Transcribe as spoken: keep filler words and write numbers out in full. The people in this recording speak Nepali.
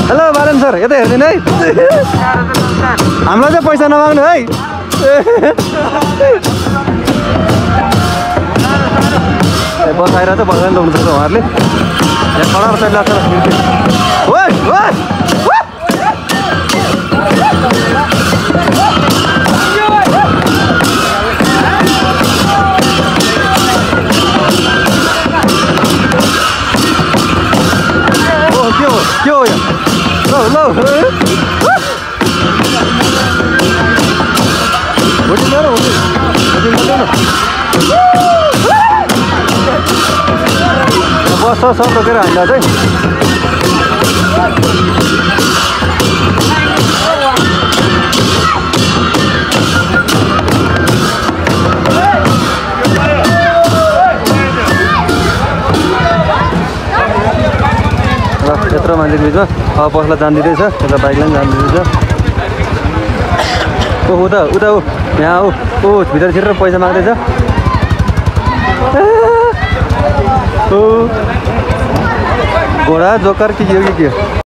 हेलो बालन सर यता हेर्दिनु है हामीलाई चाहिँ पैसा नमाग्नु है बसाएर चाहिँ बसाएर लाउनुपर्छ उहाँहरूले यहाँ खडा साइड लाग्छ के हो के हो लौ लौ होटी ल्याएर होटी होटी ल्याएर बस सब रोकेर हामीलाई चाहिँ यत्रो मान्छेको बिचमा अब बसलाई जान दिँदैछ यता बाइकलाई पनि जान दिँदैछ ओ उता उता ऊ यहाँ ऊ ऊ भित्र छिरेर पैसा माग्दैछ घोडा जोकर के के हो के के